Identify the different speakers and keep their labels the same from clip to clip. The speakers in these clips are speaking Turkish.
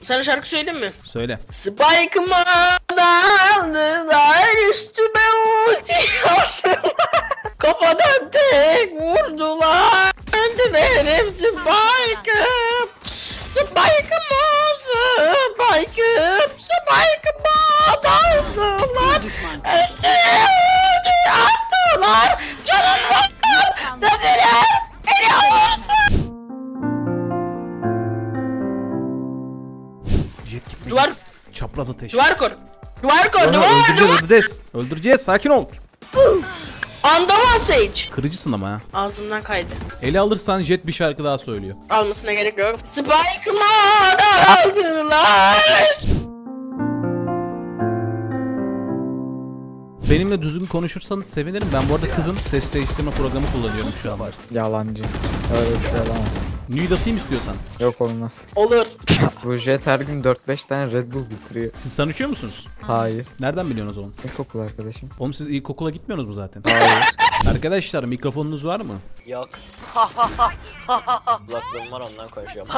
Speaker 1: Sana şarkı söyleyeyim mi?
Speaker 2: Söyle.
Speaker 1: Spike'ıma daldılar, üstüme ulti attılar. Kafadan tek vurdular. Öldü benim Spike'ım. Spike'ım o Spike'ım. Spike'ıma daldılar. Üstüme ulti attılar. Canım var dediler. Beni alırsın.
Speaker 2: Jet gitme.
Speaker 1: Duvar.
Speaker 2: Çapraz ateş.
Speaker 1: Duvar kur. Duvar kur.
Speaker 2: Öldüreceğiz. Öldüreceğiz. Sakin ol.
Speaker 1: Andaman Sage.
Speaker 2: Kırıcısın ama ha.
Speaker 1: Ağzımdan kaydı.
Speaker 2: Eli alırsan Jet bir şarkı daha söylüyor.
Speaker 1: Almasına gerek yok. Spike'ıma daldılar.
Speaker 2: Benimle düzgün konuşursanız sevinirim. Ben bu arada kızım, ses değiştirme programı kullanıyorum şu an.
Speaker 3: Yalancı. Öyle bir şey olamaz.
Speaker 2: Nude atayım istiyorsan.
Speaker 3: Yok olmaz.
Speaker 1: Olur.
Speaker 3: Bu jet her gün 4-5 tane Red Bull bitiriyor.
Speaker 2: Siz tanışıyor musunuz?
Speaker 3: Hayır.
Speaker 2: Nereden biliyorsunuz o zaman?
Speaker 3: İlkokul arkadaşım.
Speaker 2: Oğlum siz ilkokula gitmiyorsunuz mu zaten?
Speaker 3: Hayır.
Speaker 2: Arkadaşlar mikrofonunuz var mı?
Speaker 4: Yok. Kulaklığım var ondan konuşuyorum.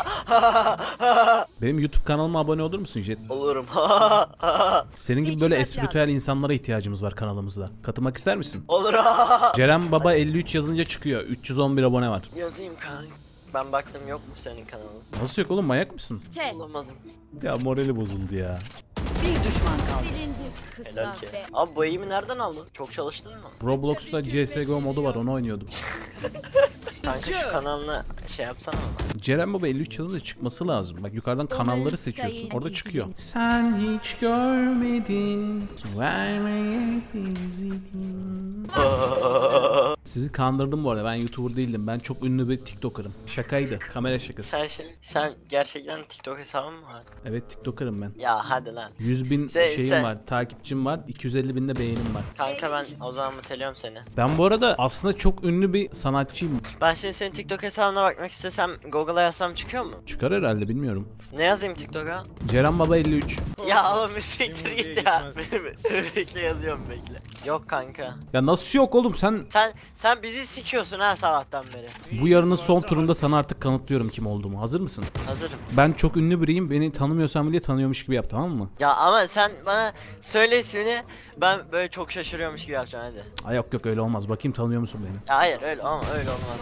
Speaker 2: Benim YouTube kanalıma abone olur musun Jet?
Speaker 4: Olurum.
Speaker 2: Senin gibi böyle espritüel insanlara ihtiyacımız var kanalımızda. Katılmak ister misin?
Speaker 4: Olur.
Speaker 2: Ceren Baba 53 yazınca çıkıyor. 311 abone var.
Speaker 4: Yazayım kanka. Ben baktım yok mu senin kanalın?
Speaker 2: Nasıl yok oğlum, manyak mısın?
Speaker 4: Bulamadım.
Speaker 2: Ya morali bozuldu ya.
Speaker 5: Bir düşman kaldı.
Speaker 4: Helal ki. Abi bu eğimi nereden aldın? Çok çalıştın mı?
Speaker 2: Roblox'ta CSGO modu var, onu oynuyordum.
Speaker 4: Kanka şu kanalını şey yapsana bana.
Speaker 2: Ceren Baba 53 yazınca çıkması lazım. Bak yukarıdan kanalları seçiyorsun. Orada çıkıyor. Sen hiç görmedin. Vermeye benzedin. Sizi kandırdım bu arada. Ben YouTuber değildim. Ben çok ünlü bir TikToker'ım. Şakaydı. Kamera şakası.
Speaker 4: Sen gerçekten TikTok hesabın mı var?
Speaker 2: Evet, TikToker'ım ben.
Speaker 4: Ya hadi lan.
Speaker 2: 100.000 şeyim
Speaker 4: sen-
Speaker 2: var. Takipçim var. 250.000 de beğenim var.
Speaker 4: Kanka ben o zaman muteliyorum seni.
Speaker 2: Ben bu arada aslında çok ünlü bir sanatçıyım.
Speaker 4: Ben şimdi senin TikTok hesabına bakmak istesem Google'a yazsam çıkıyor mu?
Speaker 2: Çıkar herhalde, bilmiyorum.
Speaker 4: Ne yazayım TikTok'a?
Speaker 2: Ceren Baba 53.
Speaker 4: Ya oğlum bir siktir git ya. Bekle yazıyorum bekle. Yok kanka.
Speaker 2: Ya nasıl yok oğlum,
Speaker 4: Sen bizi sikiyorsun ha sabahtan beri.
Speaker 2: bu yarının son turunda sana artık kanıtlıyorum kim olduğumu. Hazır mısın?
Speaker 4: Hazırım.
Speaker 2: Ben çok ünlü biriyim. Beni tanımıyorsan bile tanıyormuş gibi yap, tamam mı?
Speaker 4: Ya ama sen bana söyle ismini, ben böyle çok şaşırıyormuş gibi yapacağım hadi.
Speaker 2: Ay yok öyle olmaz. Bakayım tanıyor musun beni?
Speaker 4: Ya hayır öyle olmaz.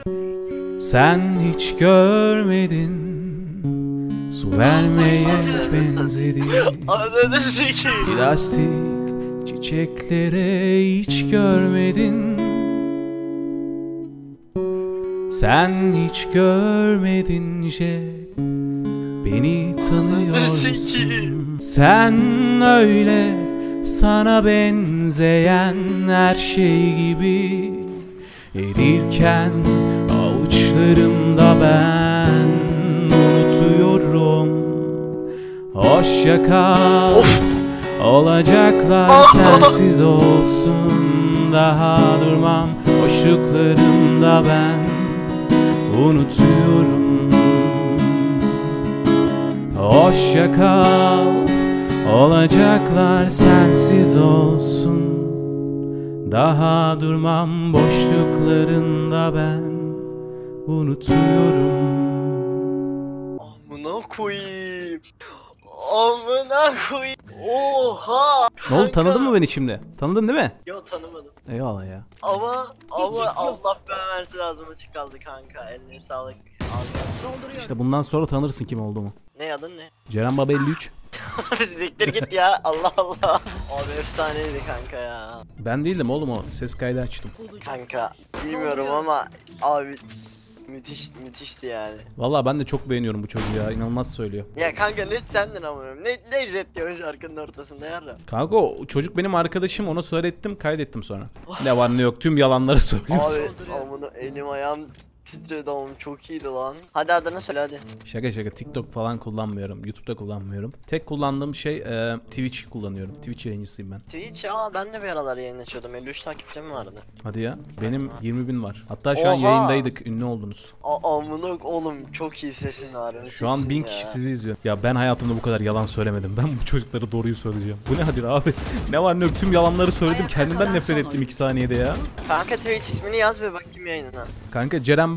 Speaker 2: Sen hiç görmedin. Su vermeye benzedi.
Speaker 4: Ananı sikeyim.
Speaker 2: Plastik çiçeklere hiç görmedin. Sen hiç görmedin Jet. Beni tanıyorsun. Sen öyle sana benzeyen her şey gibi erirken avuçlarımda ben unutuyorum. Hoşça kal. Olacaklar sensiz olsun. Daha durmam boşluklarımda ben unutuyorum. Hoşça kal. Olacaklar sensiz olsun. Daha durmam boşluklarında ben unutuyorum.
Speaker 4: Amına koyayım. Amına koyayım. Oha.
Speaker 2: Ne oldu, tanıdın mı beni şimdi? Tanıdın değil mi?
Speaker 4: Yo tanımadım.
Speaker 2: Eyvallah ya.
Speaker 4: Ama Allah ben versin ağzım açık kaldı kanka. Eline sağlık. Ağzına.
Speaker 2: İşte bundan sonra tanırsın kim olduğumu.
Speaker 4: Ne adın ne?
Speaker 2: Ceren Baba 53.
Speaker 4: Siktir git ya. Allah Allah. Abi efsaneydi kanka ya.
Speaker 2: Ben değildim oğlum o. Ses kaydı açtım.
Speaker 4: Kanka bilmiyorum ama abi müthişti yani.
Speaker 2: Vallahi ben de çok beğeniyorum bu çocuğu ya. İnanılmaz söylüyor.
Speaker 4: Ya kanka net sendin ama ne jet diyor şarkının ortasında yarra.
Speaker 2: Kanka o çocuk benim arkadaşım, ona söylettim, kaydettim sonra. Ne var ne yok tüm yalanları söylüyorsun.
Speaker 4: Abi amına elim ayağım titredi oğlum, çok iyiydi lan. Hadi adını söyle hadi.
Speaker 2: Şaka TikTok falan kullanmıyorum. YouTube'da kullanmıyorum. Tek kullandığım şey Twitch kullanıyorum. Twitch yayıncısıyım ben.
Speaker 4: Twitch ya, ben de bir aralar yayın açıyordum. 53 takipçim vardı.
Speaker 2: Hadi ya. Benim 20.000 var. Hatta şu an
Speaker 4: Oha!
Speaker 2: yayındaydık. Ünlü oldunuz.
Speaker 4: Amına oğlum çok iyi sesin var.
Speaker 2: Şu an 1000 kişi sizi izliyor. Ya ben hayatımda bu kadar yalan söylemedim. Ben bu çocuklara doğruyu söyleyeceğim. Bu ne hadi abi? Ne var ne yok, tüm yalanları söyledim. Kendimden nefret ettim 2 saniyede ya.
Speaker 4: Kanka Twitch ismini yaz ve bakayım yayınına.
Speaker 2: Kanka Ceren Baba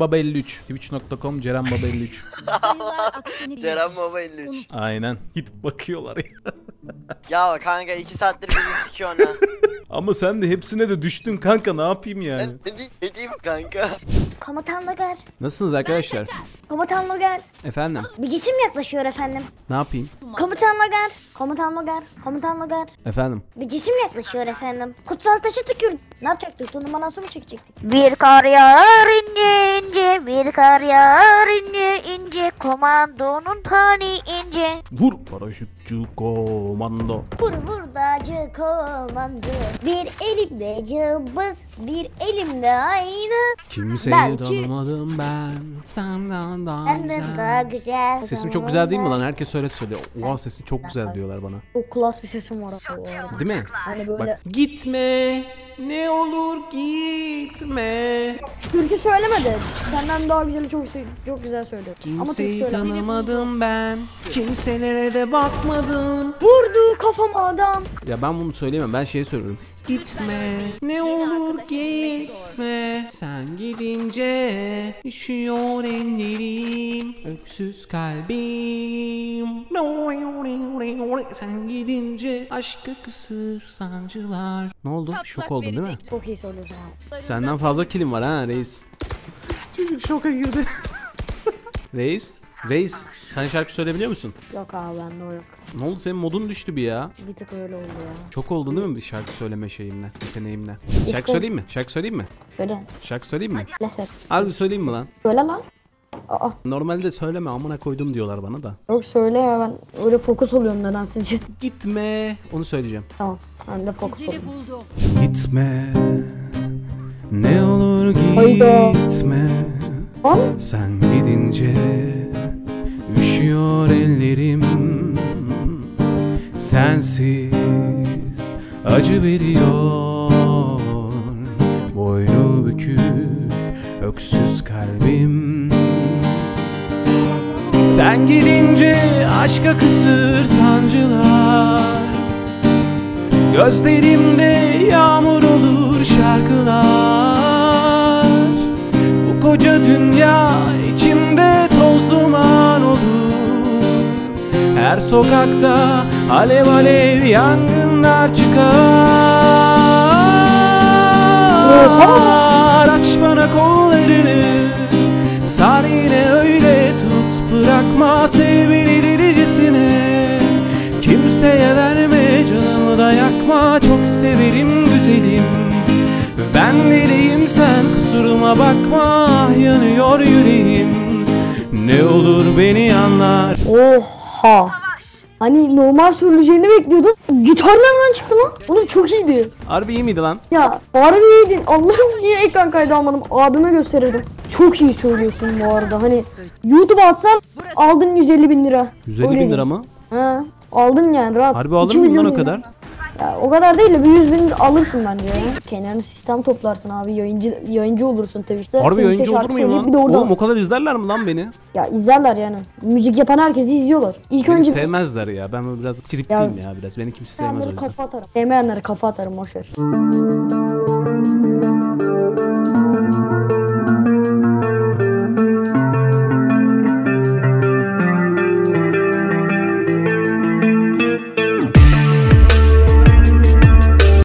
Speaker 2: Baba 53. Twitch.com Ceren Baba 53.
Speaker 6: Sayılar aksini
Speaker 4: Ceren Baba 53.
Speaker 2: Aynen. Gidip bakıyorlar ya.
Speaker 4: Ya kanka 2 saattir bizi sikiyor ona.
Speaker 2: Ama sen de hepsine de düştün kanka, ne yapayım yani?
Speaker 4: Ne diyeyim kanka?
Speaker 7: Komutan Logar.
Speaker 2: Nasılsınız arkadaşlar?
Speaker 7: Komutan Logar.
Speaker 2: Efendim?
Speaker 7: Bir cisim yaklaşıyor efendim.
Speaker 2: Ne yapayım?
Speaker 7: Komutan Logar. Komutan Logar. Komutan Logar.
Speaker 2: Efendim?
Speaker 7: Bir cisim yaklaşıyor efendim. Kutsal taşı tükürdü. Ne yapacaktık? Turnuvadan sonra mı çekecektik? Bir kar yağar ince ince. Bir kar yağar ince ince. Komandonun tani ince.
Speaker 2: Vur paraşütçü komando.
Speaker 7: Vur dağcı komando. Bir elimde cımbız. Bir elimde ayna.
Speaker 2: Kimseyi
Speaker 7: Belki-
Speaker 2: tanımadım ben. Senden daha
Speaker 7: Benden daha
Speaker 2: güzel.
Speaker 7: güzel.
Speaker 2: Sesim çok güzel değil mi lan? Herkes öyle söylüyor. Oha sesi çok güzel diyorlar bana.
Speaker 7: Çok klas bir sesim var bu arada.
Speaker 2: Değil mi?
Speaker 7: Hani böyle
Speaker 2: Bak gitme. Ne olur gitme.
Speaker 7: türkü söylemedi. Senden daha güzeli çok güzel söylüyor. Ama türkü
Speaker 2: Kimseyi
Speaker 7: söylemedi.
Speaker 2: tanımadım ben. Kimselere de bakmadım.
Speaker 7: Vurdu kafama adam.
Speaker 2: Ya ben bunu söyleyemem. Ben şey söylüyorum. Gitme. Ne olur gitme. Sen gidince üşüyor ellerim. Öksüz kalbim. Sen gidince aşka kısır sancılar. Ne oldu? Şok oldun değil mi?
Speaker 7: Çok iyi söylüyorsun abi.
Speaker 2: Senden fazla kilim var ha reis. Çocuk şoka girdi. Reis sen şarkı söyleyebiliyor musun?
Speaker 7: Yok abi bende o yok.
Speaker 2: Ne oldu, senin modun düştü bir ya.
Speaker 7: Bir tık öyle oldu ya.
Speaker 2: Çok oldun değil mi bir şarkı söyleme şeyimle, yeteneğimle? Şarkı
Speaker 7: İşte-
Speaker 2: söyleyeyim mi? Şarkı söyleyeyim mi?
Speaker 7: Söyle.
Speaker 2: Şarkı söyleyeyim mi?
Speaker 7: Leset.
Speaker 2: Harbi söyleyeyim mi lan?
Speaker 7: Söyle lan. Aa,
Speaker 2: Normalde söyleme, amına koydum diyorlar bana da.
Speaker 7: yok söyle ya, ben öyle fokus oluyorum neden sizce?
Speaker 2: Gitme. Onu söyleyeceğim.
Speaker 7: Tamam. Ben de fokus
Speaker 5: Zili
Speaker 7: oldum.
Speaker 5: buldu.
Speaker 2: Gitme. Ne olur
Speaker 7: Hayda.
Speaker 2: gitme.
Speaker 7: Lan
Speaker 2: Sen gidince üşüyor ellerim. Sensiz acı veriyor. Boynu bükük öksüz kalbim. Sen gidince aşka kısır sancılar. Gözlerimde yağmur olur şarkılar. Bu koca dünya içimde toz duman olur. Her sokakta alev alev yangınlar çıkar. Aç bana kollarını, sar yine öyle tut. Bırakma sev beni delicesine. Kimseye verme, canımı da yakma. Çok severim güzelim. Ben deliyim, sen kusuruma bakma. Yanıyor yüreğim. Ne olur beni anlar.
Speaker 7: oha. Hani normal söyleyeceğini bekliyordum. Gitar nereden çıktı lan? Oğlum çok iyiydi.
Speaker 2: Harbi iyi miydi lan?
Speaker 7: Ya harbi iyiydin. Allah'ım niye ekran kaydı almadım? Abime gösterirdim. Çok iyi söylüyorsun bu arada. Hani YouTube'a atsan aldın 150 bin lira.
Speaker 2: 150
Speaker 7: Öyle
Speaker 2: bin lira
Speaker 7: diyeyim.
Speaker 2: mı?
Speaker 7: Ha, aldın yani rahat.
Speaker 2: Harbi alır
Speaker 7: 2
Speaker 2: mıyım lan
Speaker 7: milyon
Speaker 2: o kadar?
Speaker 7: Ya, o kadar değil de bir 100 bin alırsın bence ya. Kenarını sistem toplarsın abi. Yayıncı olursun Twitch'te.
Speaker 2: Harbi
Speaker 7: Twitch'te
Speaker 2: yayıncı olur
Speaker 7: şarkı
Speaker 2: muyum
Speaker 7: söyleyip
Speaker 2: lan?
Speaker 7: bir de orada.
Speaker 2: Oğlum o kadar izlerler mi lan beni?
Speaker 7: Ya izlerler yani. Müzik yapan herkesi izliyorlar. İlk
Speaker 2: Beni
Speaker 7: önce
Speaker 2: sevmezler ya. Ben böyle biraz tripliyim ya biraz. Beni kimse sevmez o
Speaker 7: sevmeyenlere
Speaker 2: yüzden.
Speaker 7: kafa atarım. Sevmeyenlere kafa atarım boşver.